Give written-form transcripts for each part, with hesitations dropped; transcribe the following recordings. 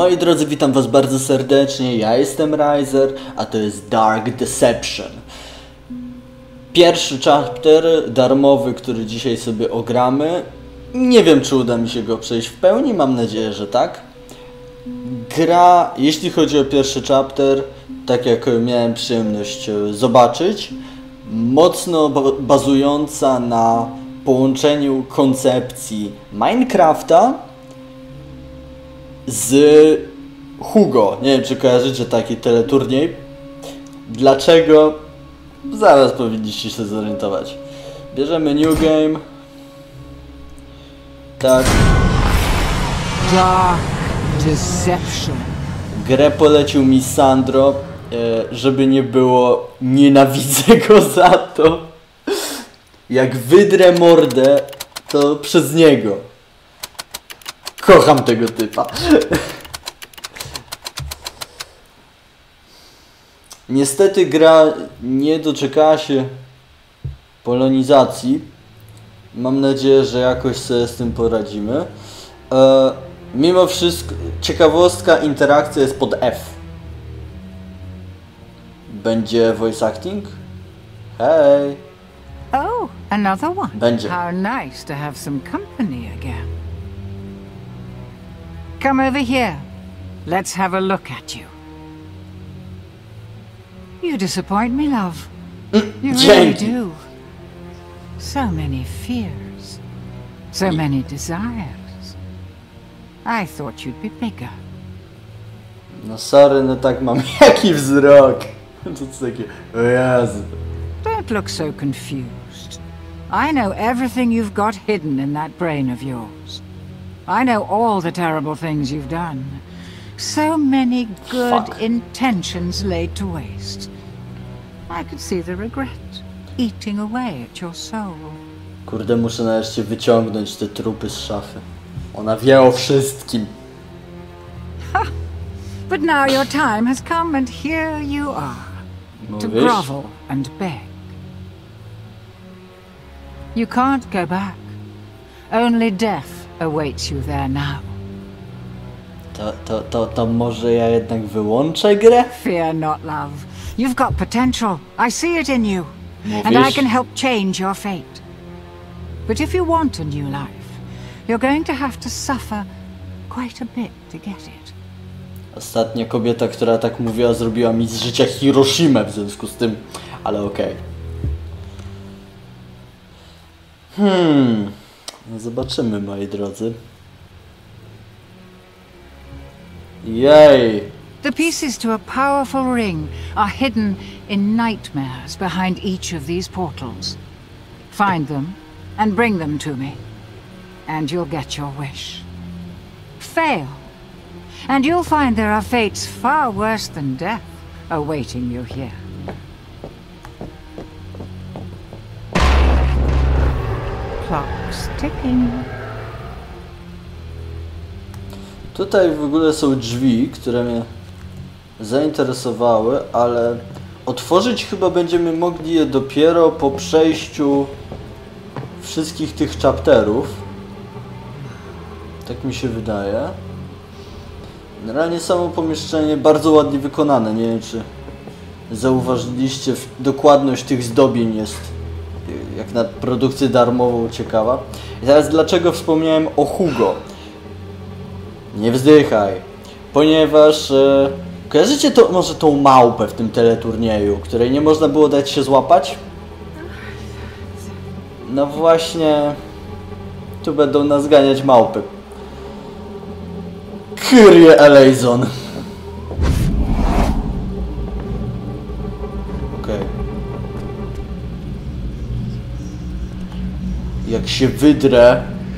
Moi drodzy, witam was bardzo serdecznie, ja jestem Riser, a to jest Dark Deception. Pierwszy chapter darmowy, który dzisiaj sobie ogramy. Nie wiem, czy uda mi się go przejść w pełni, mam nadzieję, że tak. Gra, jeśli chodzi o pierwszy chapter, tak jak miałem przyjemność zobaczyć, mocno bazująca na połączeniu koncepcji Minecrafta z Hugo. Nie wiem, czy kojarzycie taki teleturniej. Dlaczego? Zaraz powinniście się zorientować. Bierzemy New Game. Tak. Dark Deception. Grę polecił mi Sandro. Żeby nie było, nienawidzę go za to. Jak wydrę mordę, to przez niego. Kocham tego typa. Niestety gra nie doczekała się polonizacji. Mam nadzieję, że jakoś sobie z tym poradzimy. Mimo wszystko, ciekawostka, interakcja jest pod F. Będzie voice acting? Hej! Oh, another one. Będzie. How nice to have some company again. Come over here. Let's have a look at you. You disappoint me, love. You really do. So many fears. So many desires. I thought you'd be bigger. No sorry, no tak mam jaki wzrok. To takie, o Jezu. Don't look so confused. I know everything you've got hidden in that brain of yours. I know all the terrible things you've done. So many good intentions laid to waste. I could see the regret eating away at your soul. Kurde, muszę nareszcie wyciągnąć te trupy z szafy. Ona wie o wszystkim. Ha! But now your time has come and here you are. To Mówisz? grovel and beg. You can't go back. Only death awaits you there now. To może ja jednak wyłączę grę? Fear not, love. You've got potential. I see it in you. Mówisz? And I can help change your fate. But if you want a new life, you're going to have to suffer quite a bit to get it. Ostatnia kobieta, która tak mówiła, zrobiła mi z życia Hiroshimę w związku z tym, ale okej. No zobaczymy, moi drodzy. Jej! The pieces to a powerful ring are hidden in nightmares behind each of these portals. Find them and bring them to me, and you'll get your wish. Fail, and you'll find there are fates far worse than death awaiting you here. Clock's ticking. Tutaj w ogóle są drzwi, które mnie zainteresowały, ale otworzyć chyba będziemy mogli je dopiero po przejściu wszystkich tych chapterów. Tak mi się wydaje. Generalnie samo pomieszczenie bardzo ładnie wykonane. Nie wiem, czy zauważyliście, dokładność tych zdobień jest jak na produkcję darmową ciekawa. I teraz dlaczego wspomniałem o Hugo? Nie wzdychaj, ponieważ kojarzycie to może tą małpę w tym teleturnieju, której nie można było dać się złapać? No właśnie, tu będą nas ganiać małpy. Kyrie eleison. Okej. Jak się wydrę...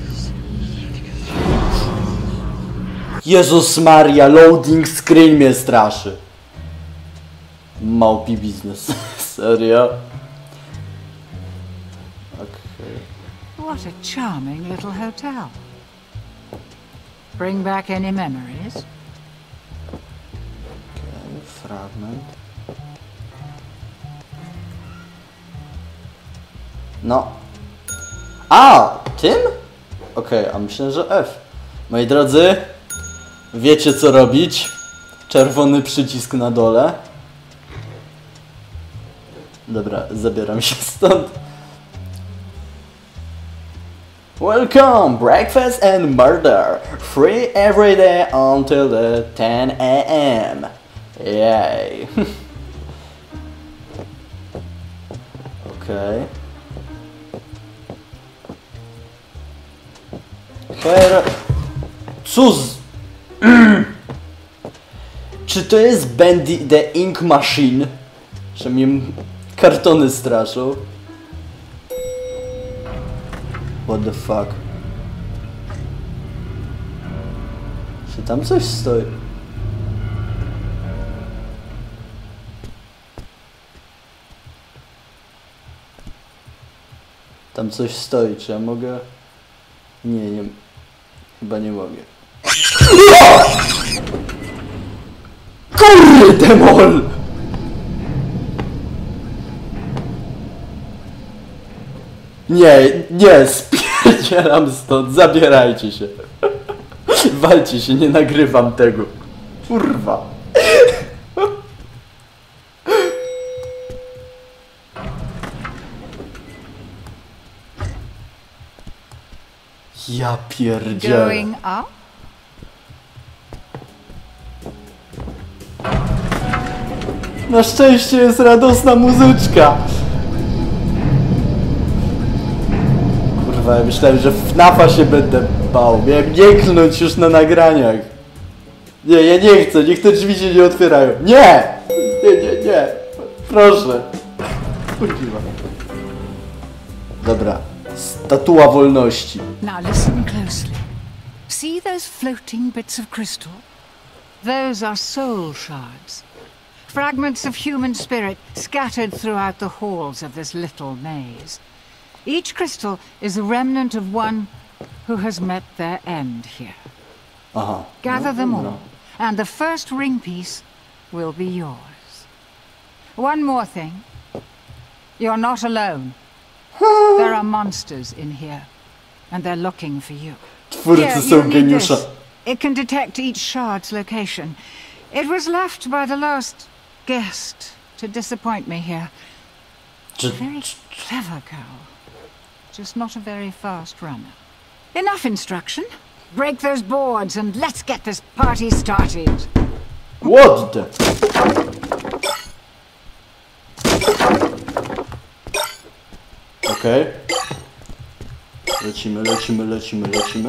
Jezus Maria, loading screen mnie straszy. Małpi biznes. Serio? Okay. What a charming little hotel. Bring back any memories? Okay, fragment. No. A! Tym? Okej, a myślę, że F. Moi drodzy, Wiecie co robić. Czerwony przycisk na dole. Dobra, zabieram się stąd. Welcome, breakfast and murder. Free every day until the 10 a.m. Yay. Okej. Cóż? Czy to jest Bendy the Ink Machine? Że mnie kartony straszą. What the fuck? Czy tam coś stoi? Tam coś stoi, czy ja mogę? Nie, chyba nie mogę. Kurde mol! Nie, spierdzielam stąd, zabierajcie się. Walcie się, nie nagrywam tego. Kurwa. Ja pierdzielę. Going up? Na szczęście jest radosna muzyczka. Kurwa, ja myślałem, że FNAF-a się będę bał. Miałem nie klnąć już na nagraniach. Nie, ja nie chcę, niech te drzwi się nie otwierają. Nie! Nie. Proszę. Kurwa. Dobra. Statua wolności. Now listen closely. See those floating bits of crystal? Those are soul shards. Fragments of human spirit scattered throughout the halls of this little maze. Each crystal is a remnant of one who has met their end here. Aha. Gather them all, and the first ring piece will be yours. One more thing. You're not alone. There are monsters in here, and they're looking for you. Twórcy są you need geniusza. this. It can detect each shard's location. It was left by the last guest to disappoint me here. Very clever girl. Just not a very fast runner. Enough instruction. Break those boards and let's get this party started. What the? Okej. Lecimy.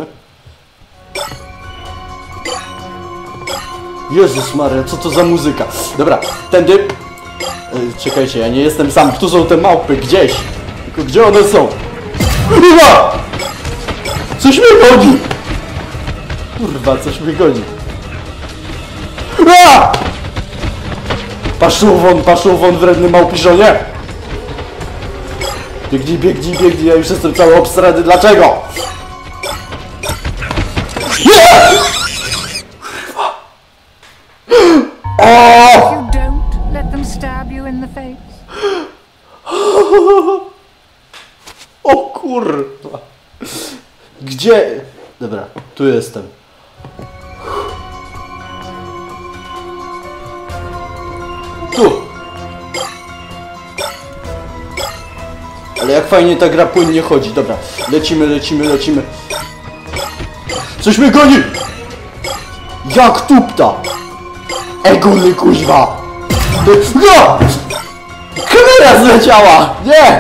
Jezus Maria, co to za muzyka? Dobra, tędy. Czekajcie, ja nie jestem sam. Tu są te małpy, gdzieś. Tylko gdzie one są? Kurwa! Coś mnie goni! Kurwa, coś mnie goni. A! Paszą won, wredny małpiszonie! Biegnij, ja już jestem cały obstrany, dlaczego? Nie! If you don't let them stab you in the face. O kurwa. Gdzie? Dobra, tu jestem. Tu. Ale jak fajnie ta gra płynnie chodzi. Dobra, lecimy. Coś mnie goni! Jak tupta! Egony kuźwa! No! Kamera zleciała! Nie!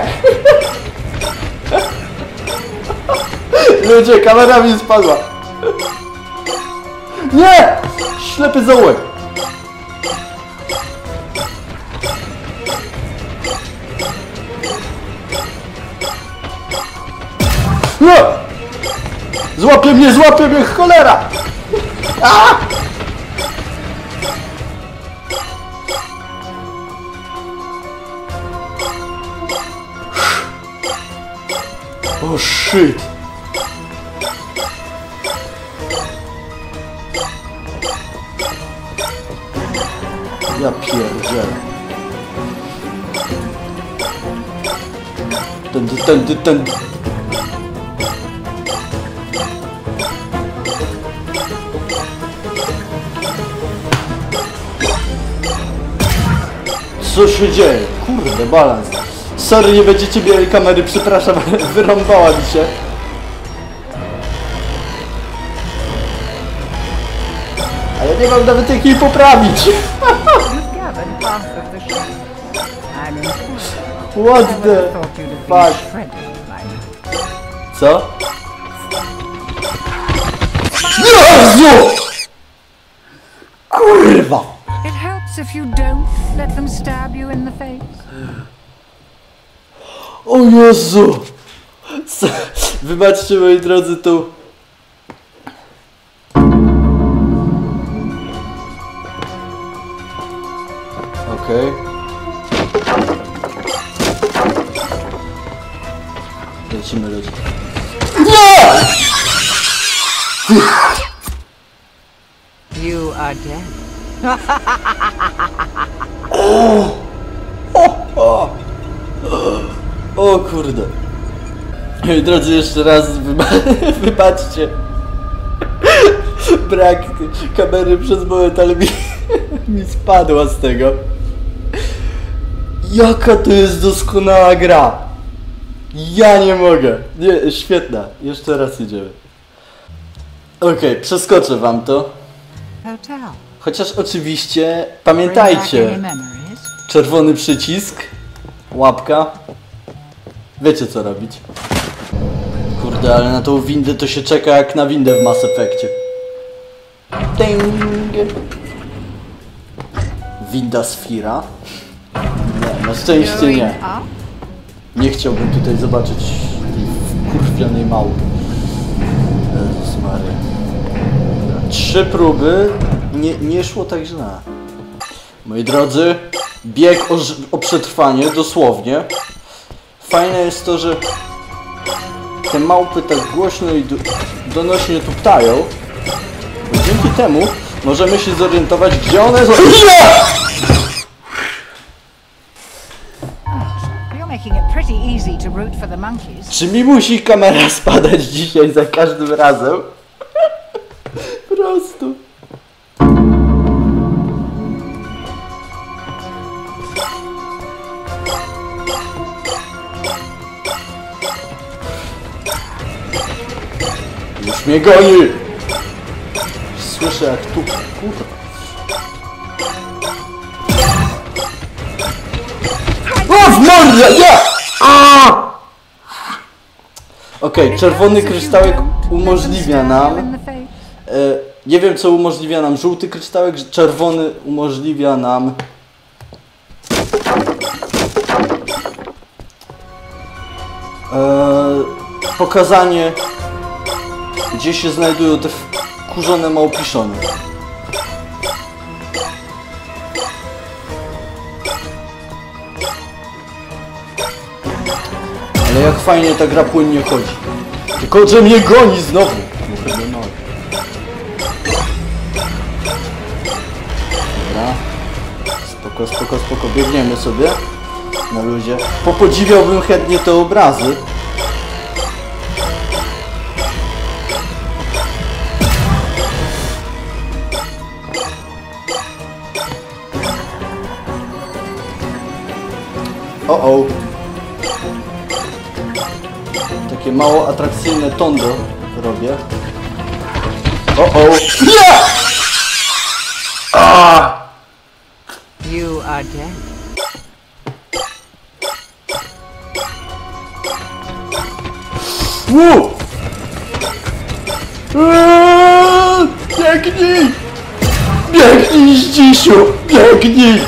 Ludzie, kamera mi spadła! Nie! Ślepy zaułek! Nie! Złapie mnie, cholera! A! Oh shit! Ja pierdzielę. Tędy. Co się dzieje? Kurde, balans. Sorry, nie będziecie mieli kamery, przepraszam, ale wyrąbała mi się. A ja nie mam nawet jak jej poprawić. What the fuck? Co? Jezu! Kurwa! It helps if you don't let them stab you in the face. O Jezu! Co? Wybaczcie, moi drodzy, tu... Okej. Lecimy, ludzie. Nie! You are dead. O kurde. Moi drodzy, jeszcze raz wybaczcie. Brak kamery przez moment, ale mi spadła z tego. Jaka to jest doskonała gra. Ja nie mogę. Nie, świetna. Jeszcze raz idziemy. Okej, przeskoczę wam to. Hotel. Chociaż oczywiście pamiętajcie. Czerwony przycisk. Łapka. Wiecie co robić. Kurde, ale na tą windę to się czeka jak na windę w Mass Effectie. Ding. Winda Sfira. Nie, na szczęście nie. Nie chciałbym tutaj zobaczyć tej wkurwionej małpy. Jezus Maria. 3 próby. Nie szło tak źle. Moi drodzy, bieg o przetrwanie, dosłownie. Fajne jest to, że te małpy tak głośno i donośnie tu ptają. Bo dzięki temu możemy się zorientować, gdzie one są. Czy mi musi kamera spadać dzisiaj za każdym razem? Po prostu. Już mnie goni! Słyszę jak tu... Kurwa. O, w mordę! Nie! Okej, czerwony kryształek umożliwia nam... nie wiem co umożliwia nam żółty kryształek, czerwony umożliwia nam... pokazanie, gdzie się znajdują te wkurzone małpiszony. Ale jak fajnie ta gra płynnie chodzi. Tylko, że mnie goni znowu. Dobra. Spoko, biegniemy sobie na luzie. Popodziwiałbym chętnie te obrazy. O. Takie mało atrakcyjne tondo robię. O. Nie! You are dead. Biegnij! Biegnij, Zdzisiu! Biegnij!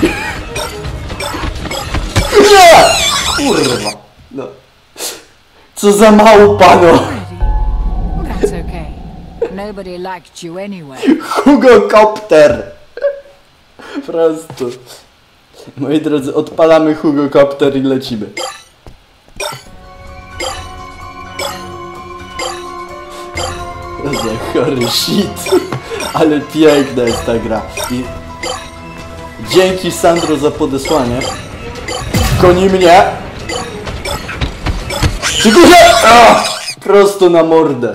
Nie! Kurwa! No. Co za małpa, no! That's okay. Nobody liked you anyway. Hugocopter! Po prostu. Moi drodzy, odpalamy Hugocopter i lecimy. Za chory shit. Ale piękna jest ta gra. I dzięki Sandro za podesłanie. Goni mnie. Tylko że... prosto na mordę.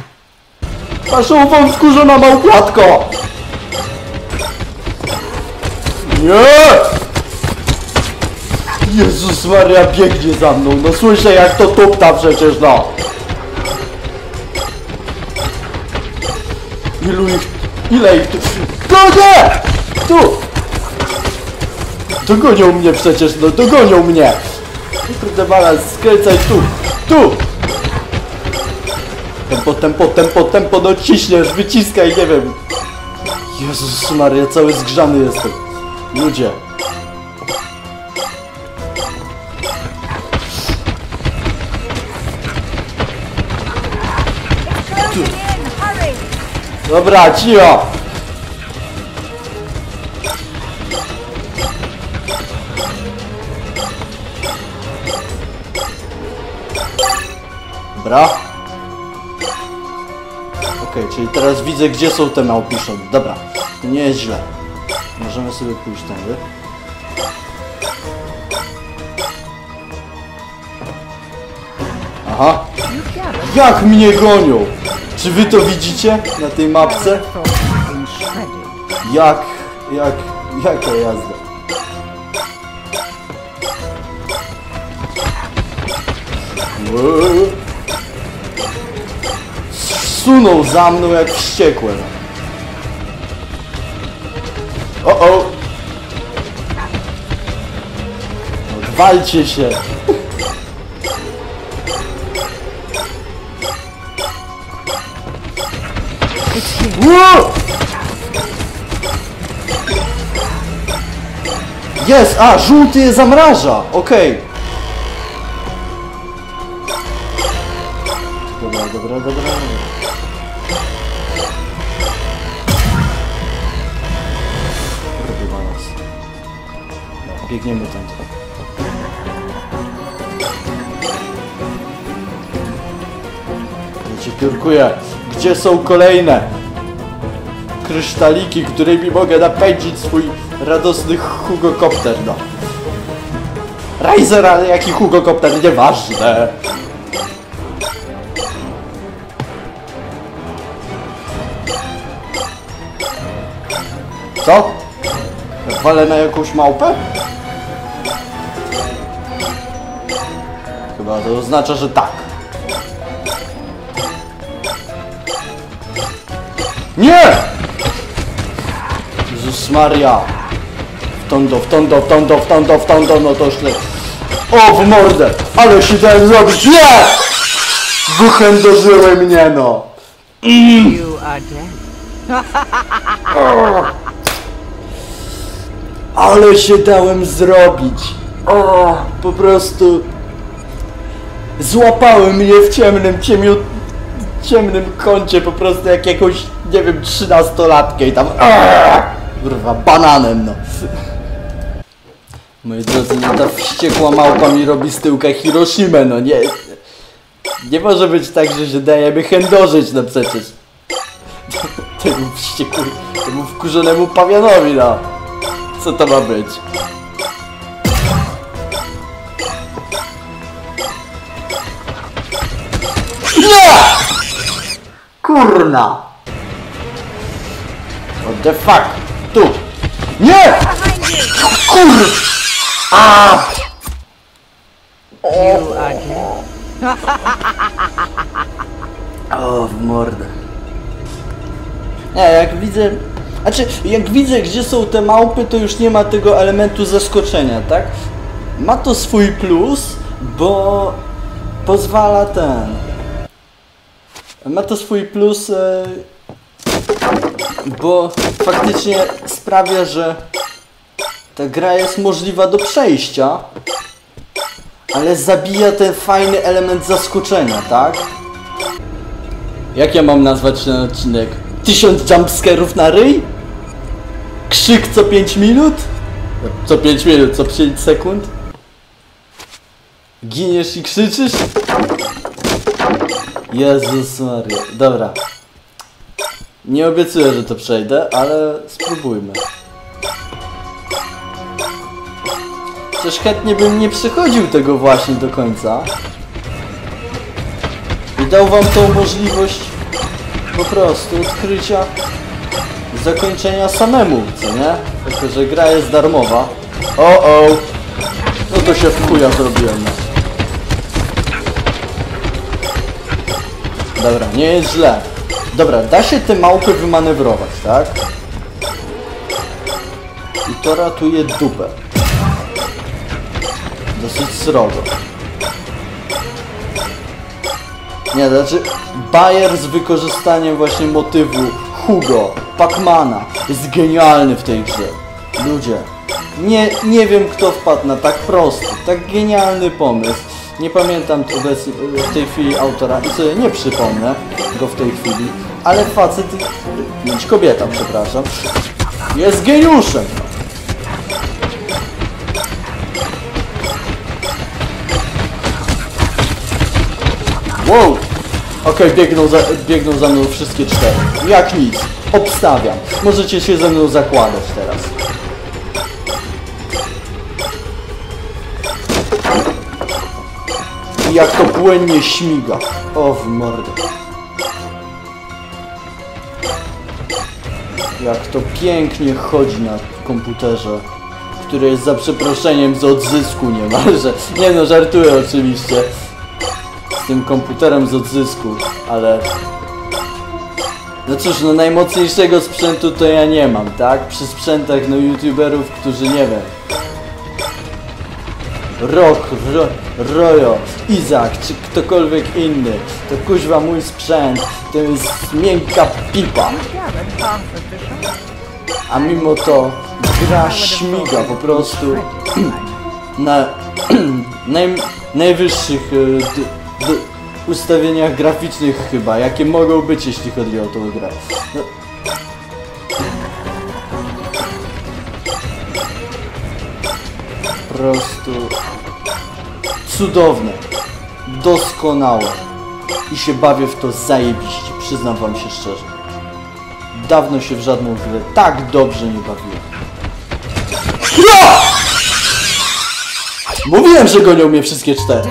Paszą wkurzona małpłatko. Nie! Jezus Maria, biegnie za mną, no słyszę jak to tupta przecież, no. Ile ich tu? No nie! Tu! Dogonią mnie przecież, no dogonią mnie! Kurde bala, skręcaj tu! Tu! Tempo, no ciśniesz, wyciskaj, nie wiem. Jezus Maria, cały zgrzany jestem. Ludzie. Dobra, cicho! Dobra. Okej, czyli teraz widzę, gdzie są te małpiszony. Dobra, to nie jest źle. Możemy sobie pójść tędy. Aha. Jak mnie gonią! Czy wy to widzicie na tej mapce? Jaka jazda? Sunął za mną jak wściekłe. O! Walcie się! Jest! A, żółty je zamraża! Okej. Dobra. Biegniemy tam. Ja cię piórkuję. Gdzie są kolejne kryształiki, którymi mogę napędzić swój radosny hugokopter, no. Riser, ale jaki hugokopter, nieważne. Co? Walę na jakąś małpę? Chyba to oznacza, że tak. Nie! Jezus Maria! W tondo, no to źle. O, w mordę! Ale się dałem zrobić! Nie! Wychędożyły mnie, no! You are dead. Ale się dałem zrobić! O, po prostu... Złapały mnie w ciemnym kącie, po prostu jak jakąś, nie wiem, 13-latkę i tam... Kurwa, bananem, no. Moi drodzy, no ta wściekła małpa mi robi z tyłka Hiroshimę, no nie... Nie może być tak, że się dajemy chędożyć, no przecież. Temu wkurzonemu pawianowi, no. Co to ma być? Nie! Kurna! What the fuck? Tu! Nie! Kur... A! You are dead. O, w mordę. Nie, jak widzę... Znaczy, jak widzę, gdzie są te małpy, to już nie ma tego elementu zaskoczenia, tak? Ma to swój plus, bo... pozwala ten... Ma to swój plus, bo faktycznie sprawia, że ta gra jest możliwa do przejścia, ale zabija ten fajny element zaskoczenia, tak? Jak ja mam nazwać ten odcinek? 1000 jumpscarów na ryj? Krzyk co 5 minut? Co 5 minut, co 5 sekund? Giniesz i krzyczysz? Jezus Maria. Dobra. Nie obiecuję, że to przejdę, ale spróbujmy. Przecież chętnie bym nie przechodził tego właśnie do końca. I dał wam tą możliwość po prostu odkrycia zakończenia samemu, co nie? Tylko, że gra jest darmowa. O! No to się w chuja zrobiłem. Dobra, nie jest źle. Dobra, da się te małpy wymanewrować, tak? I to ratuje dupę. Dosyć srogo. Nie, znaczy Bayer z wykorzystaniem właśnie motywu Hugo, Pacmana jest genialny w tej grze. Ludzie, nie wiem kto wpadł na tak prosty, tak genialny pomysł. Nie pamiętam obecnie w tej chwili autora i sobie nie przypomnę go w tej chwili, ale facet, kobieta, przepraszam, jest geniuszem. Wow! Okej, biegną za mną wszystkie 4. Jak nic. Obstawiam. Możecie się ze mną zakładać teraz. I jak to płynnie śmiga. O, w mordę. Jak to pięknie chodzi na komputerze, który jest za przeproszeniem z odzysku niemalże. Nie no, żartuję oczywiście. Z tym komputerem z odzysku, ale... No cóż, no najmocniejszego sprzętu to ja nie mam, tak? Przy sprzętach, no youtuberów, którzy nie wiem... Rojo, Izak, czy ktokolwiek inny, to kuźwa mój sprzęt, to jest miękka pipa. A mimo to gra śmiga po prostu na najwyższych ustawieniach graficznych chyba, jakie mogą być, jeśli chodzi o tą grę. No. Po prostu cudowne, doskonałe i się bawię w to zajebiście, przyznam wam się szczerze. Dawno się w żadną grę tak dobrze nie bawiłem. Mówiłem, że gonią mnie wszystkie 4.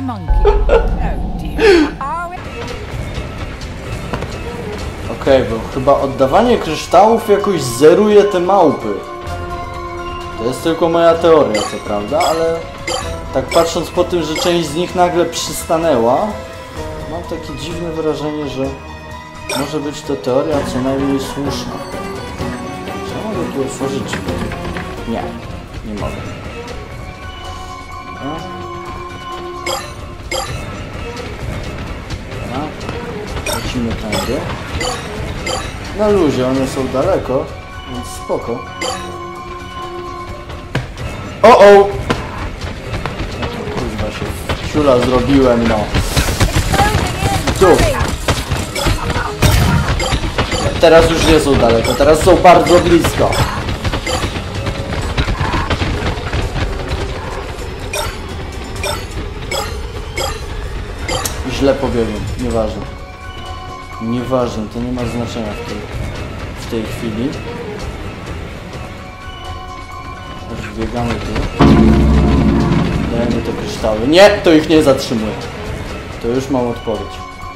Okej, bo chyba oddawanie kryształów jakoś zeruje te małpy. To jest tylko moja teoria, co prawda, ale tak patrząc po tym, że część z nich nagle przystanęła, mam takie dziwne wrażenie, że może być to teoria co najmniej słuszna. Czy ja mogę tu otworzyć drzwi? Nie mogę. Lecimy tędy. Na luzie, one są daleko, więc spoko. O! Ja to kurwa się ciula zrobiłem, no. Tu. Teraz już nie są daleko, teraz są bardzo blisko. Źle pobiegłem, nieważne. Nieważne, to nie ma znaczenia w tej chwili. Już biegamy tu. Dajemy te kryształy. Nie! To ich nie zatrzymuje. To już mam odpowiedź.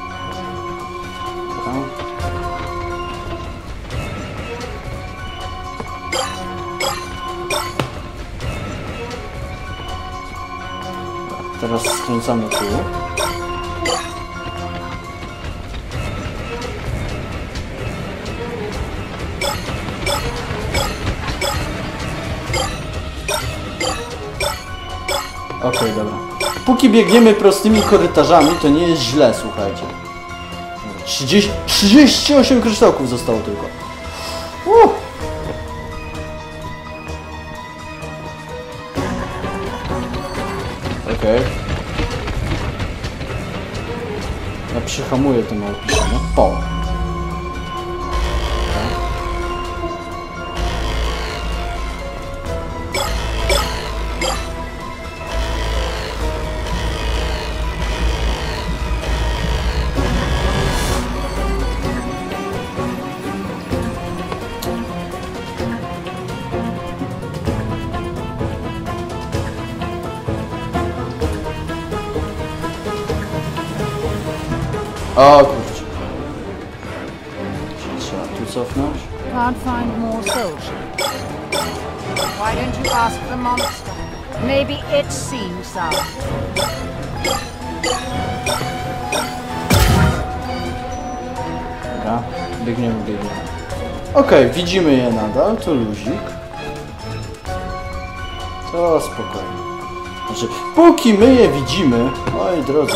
Teraz skręcamy tu. Okej, dobra. Póki biegniemy prostymi korytarzami, to nie jest źle, słuchajcie. 38 kryształków zostało tylko. Okej. Ja przyhamuję to małpiszenie. O! O kurczę. Trzeba tu cofnąć. Can't find more souls. Why don't you ask the monster? Maybe it's seen some. Dobra, biegniemy. Okej, widzimy je nadal, to luzik. To spokojnie. Znaczy, póki my je widzimy, moi drodzy.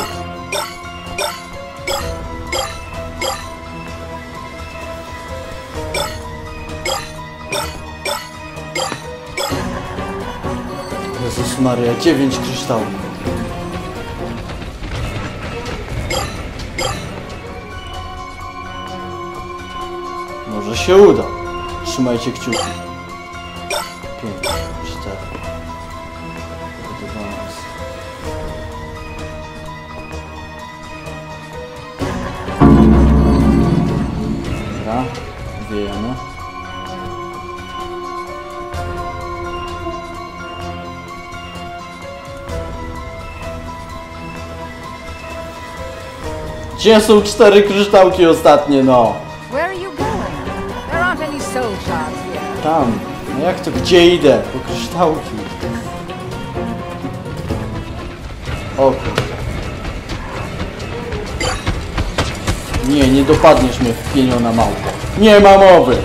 Jezus Maria, 9 kryształów. Może się uda. Trzymajcie kciuki. 5, 4. Dobra, wiejemy. Gdzie są 4 kryształki ostatnie, no? Where are you going? There aren't any soul shards here. Tam. No jak to? Gdzie idę? Po kryształki. O kurde. Nie, nie dopadniesz mnie w pieniona małpo. Nie ma mowy!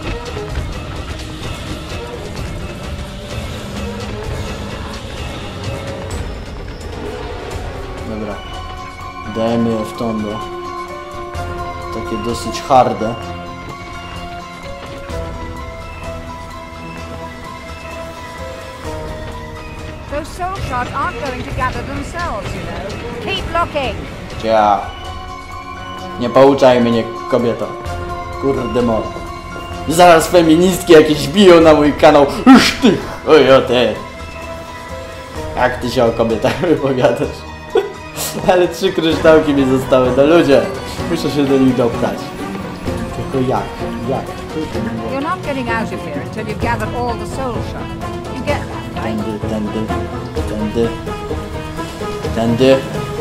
Dobra. Dajmy je w tondo. Takie dosyć harde. Those soul shards aren't going to gather themselves, you know. Keep looking. Ja. Nie pouczaj mnie, kobieto. Kurde mordo. Zaraz feministki jakieś biją na mój kanał. Uż ty, ojote. Jak ty się o kobietach wypowiadasz? Ale 3 kryształki mi zostały, no ludzie. Muszę się do nich dopchać. Tylko jak? Jak? You're not getting out of here until you've gathered all the soul shards. You get that, right? Tędy.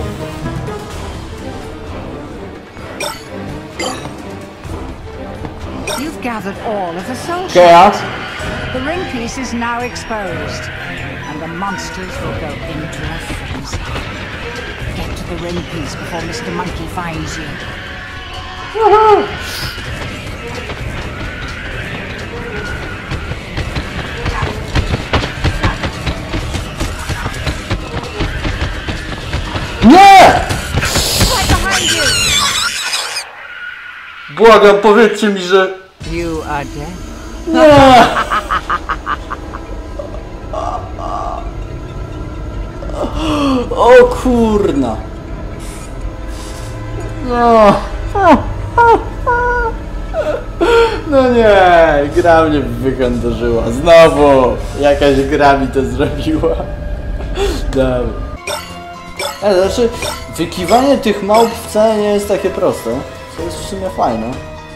You've gathered all of the soul Kea? shards. The ring piece is now exposed, and the monsters will go into a frenzy. Get to the ring piece before Mr. Monkey finds you. Nie! Right behind you! Błagam, powiedzcie mi, że... You are dead. Nie! O kurna! No! No nie! Gra mnie wykantorzyła. Znowu! Jakaś gra mi to zrobiła. Dobra. Znaczy, wykiwanie tych małp wcale nie jest takie proste. Co jest w sumie fajne.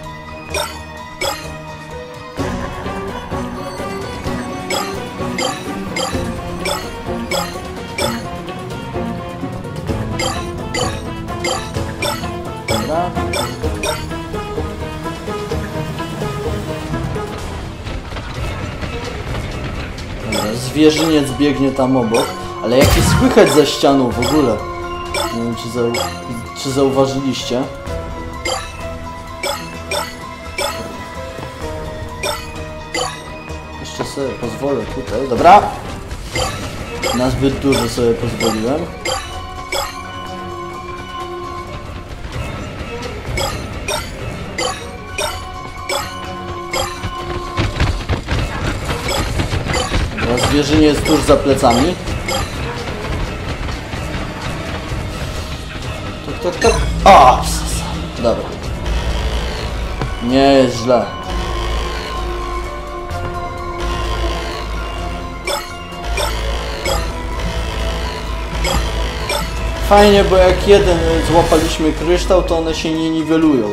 Dobra. Dobra, zwierzyniec biegnie tam obok, ale jakie słychać za ścianą w ogóle? Nie wiem, czy zauważyliście. Jeszcze sobie pozwolę tutaj, dobra. Na zbyt dużo sobie pozwoliłem. Zwierzynie jest tuż za plecami. Tak. O! Dobra. Nie jest źle. Fajnie, bo jak jeden złapaliśmy kryształ, to one się nie niwelują.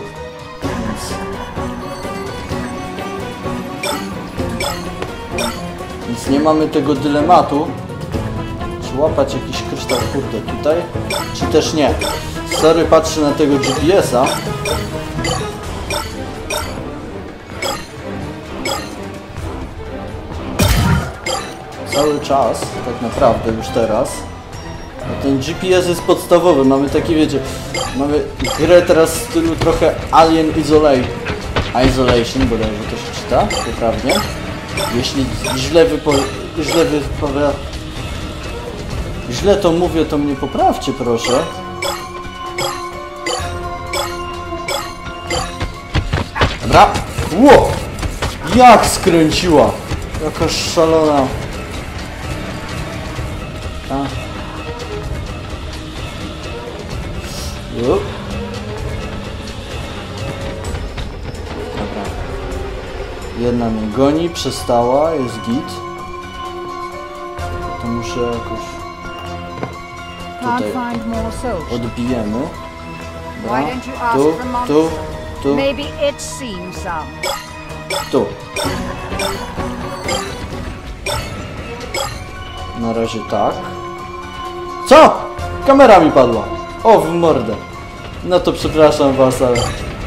Więc nie mamy tego dylematu, czy łapać jakiś kryształ, kurde, tutaj, czy też nie. Sorry, patrzę na tego GPS-a. cały czas, tak naprawdę już teraz. No ten GPS jest podstawowy, mamy takie, wiecie, mamy grę teraz w stylu trochę Alien Isolation, bodajże to się czyta, poprawnie. Jeśli źle to mówię, to mnie poprawcie, proszę. Dobra. Ło! Jak skręciła! Jaka szalona. Dobra. Jedna mnie goni, przestała, jest git. To muszę jakoś... Tutaj odbijemy. Dobra. Tu. Maybe it's seen some. Tu. Na razie tak. Co? Kamera mi padła. O, w mordę. No to przepraszam was, ale...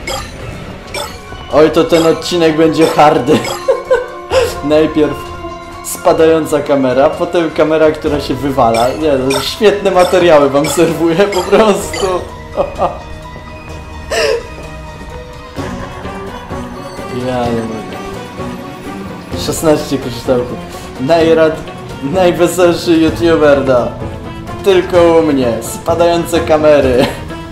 Oj, to ten odcinek będzie hardy. Najpierw spadająca kamera, potem kamera, która się wywala. Nie, no, świetne materiały wam serwuję, po prostu. Ja nie mogę. 16 kryształków. Najweselszy youtuber da. Tylko u mnie. Spadające kamery.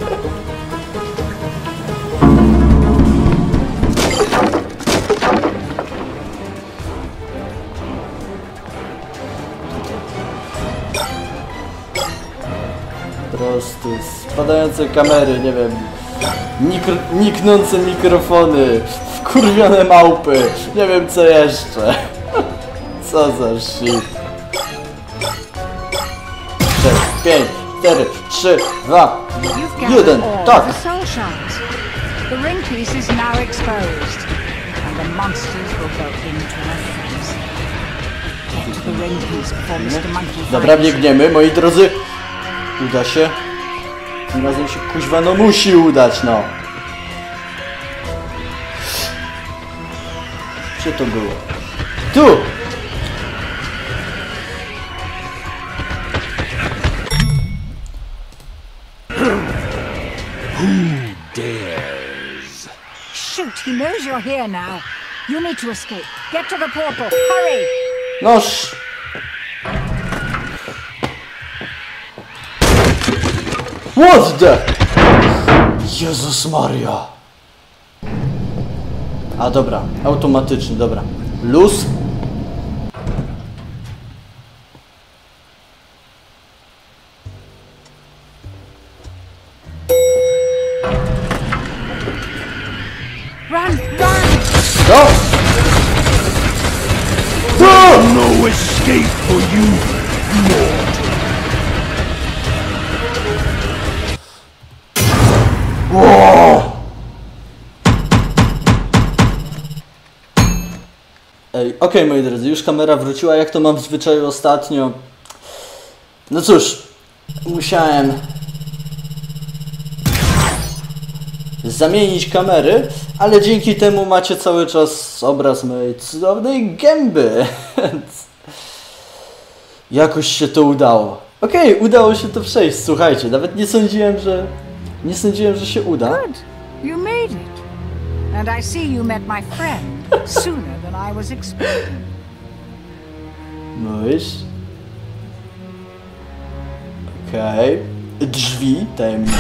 Prosty. Spadające kamery, nie wiem. Niknące mikrofony. Wkurwione małpy. Nie wiem co jeszcze. Co za shit. 6, 5, 4, 3, 2, 1. Tak. The ring piece is now exposed, and the monsters will go into a frenzy. Get to the ring piece before Mr. Monkey. Dobra, biegniemy, moi drodzy. Uda się. Tym razem się kuźwa, no musi udać, no. Gdzie to było? Tu! Who dares? Shoot, he knows you're here now. You need to escape. Get to the portal. Hurry! Noż! What the? Jezus Maria! A dobra, automatyczny, dobra. Luz. Run! Run! No! No escape for you, Lord. Ej, okej, moi drodzy, już kamera wróciła, jak to mam w zwyczaju ostatnio. No cóż, musiałem zamienić kamery, ale dzięki temu macie cały czas obraz mojej cudownej gęby, więc jakoś się to udało. Okej, udało się to przejść, słuchajcie, nawet nie sądziłem, że się uda. Good. You made it. And I see you met my friend sooner than I was expecting. Mówisz? Okej. Drzwi tajemnicze.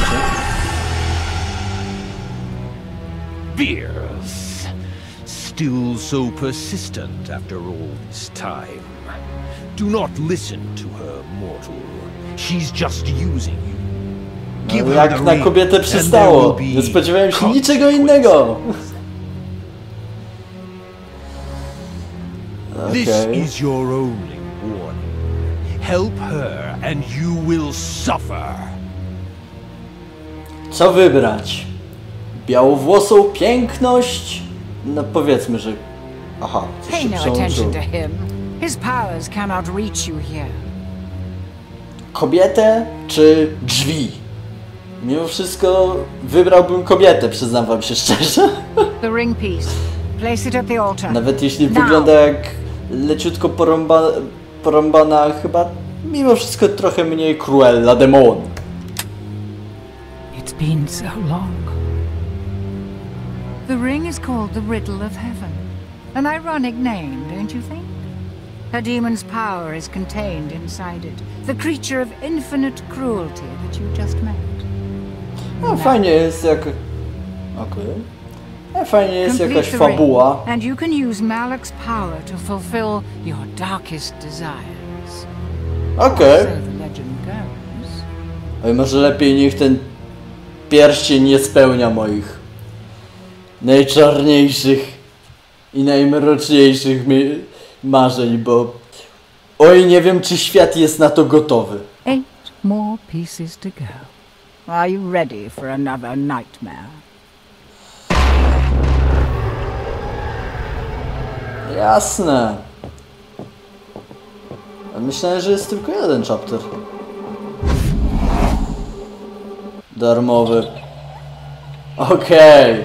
Fierce. Still so persistent after all this time. Do not listen to her, mortal. She's just using you. No, jak na kobietę przystało. Nie spodziewałem się niczego innego. This is your only warning. Help her and you will suffer. Co wybrać? Białowłosą piękność? No powiedzmy, że... Aha, coś Pay się no attention przełączyło. to him. His powers cannot reach you here. Kobietę czy drzwi? Mimo wszystko wybrałbym kobietę, przyznam wam się szczerze. The ring piece. Place it at the altar. Nawet jeśli Now. wygląda jak leciutko porąbana, chyba mimo wszystko trochę mniej Cruella de Mon. It's been so long. The ring is called the Riddle of Heaven. An ironic name, don't you think? A demon's power is contained inside it. The creature of infinite cruelty that you just met. No, fajnie jest jak... Okej. Fajnie jest Complete jakaś the ring, fabuła. and you can use Malak's power to fulfill your darkest desires. Okej. So the legend goes. Ale może lepiej niech ten pierścień nie spełnia moich najczarniejszych i najmroczniejszych marzeń, bo... Oj, nie wiem, czy świat jest na to gotowy. 8 more pieces to go. Are you ready for another nightmare? Jasne. A myślałem, że jest tylko jeden chapter. Darmowy. Okej.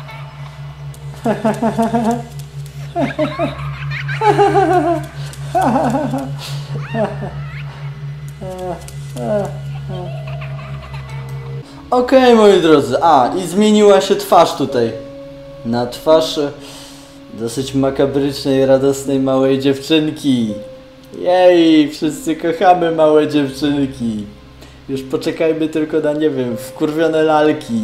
Okej, moi drodzy. I zmieniła się twarz tutaj. Na twarz dosyć makabrycznej, radosnej małej dziewczynki. Jej, wszyscy kochamy małe dziewczynki. Już poczekajmy tylko na, nie wiem, wkurwione lalki.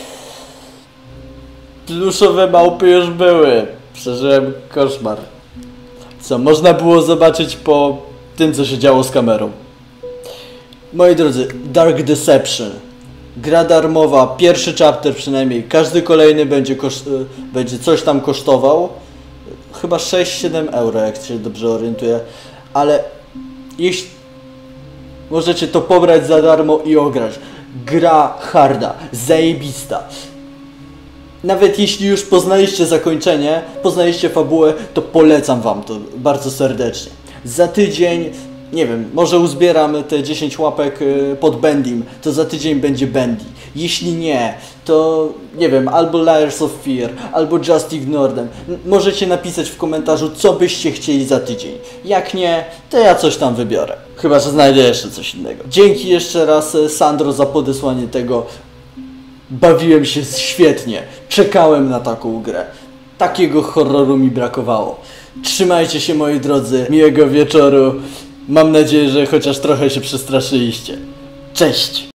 Pluszowe małpy już były. Przeżyłem koszmar. Co można było zobaczyć po tym, co się działo z kamerą. Moi drodzy, Dark Deception. Gra darmowa, pierwszy chapter przynajmniej. Każdy kolejny będzie coś tam kosztował. Chyba 6-7 euro, jak się dobrze orientuję. Ale jeśli możecie to pobrać za darmo i ograć. Gra harda, zajebista. Nawet jeśli już poznaliście zakończenie, poznaliście fabułę, to polecam wam to bardzo serdecznie. Za tydzień, nie wiem, może uzbieram te 10 łapek pod Bendim, to za tydzień będzie Bendy. Jeśli nie, to nie wiem, albo Layers of Fear, albo Just Ignore Them. Możecie napisać w komentarzu, co byście chcieli za tydzień. Jak nie, to ja coś tam wybiorę. Chyba że znajdę jeszcze coś innego. Dzięki jeszcze raz, Sandro, za podesłanie tego. Bawiłem się świetnie. Czekałem na taką grę. Takiego horroru mi brakowało. Trzymajcie się, moi drodzy. Miłego wieczoru. Mam nadzieję, że chociaż trochę się przestraszyliście. Cześć!